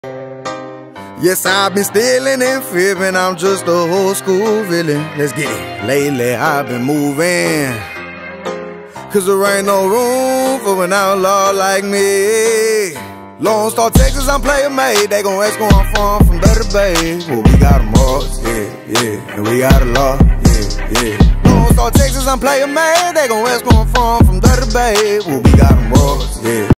Yes, I've been stealing and fibbing, I'm just a old school villain. Let's get it. Lately I've been moving, cause there ain't no room for an outlaw like me. Lone Star, Texas, I'm player made. They gon' ask where I'm from Dirty Bay. Well, we got them hearts, yeah, and we got a law, yeah. Lone Star, Texas, I'm player made. They gon' ask where I'm from Dirty Bay. Well, we got them hearts, yeah.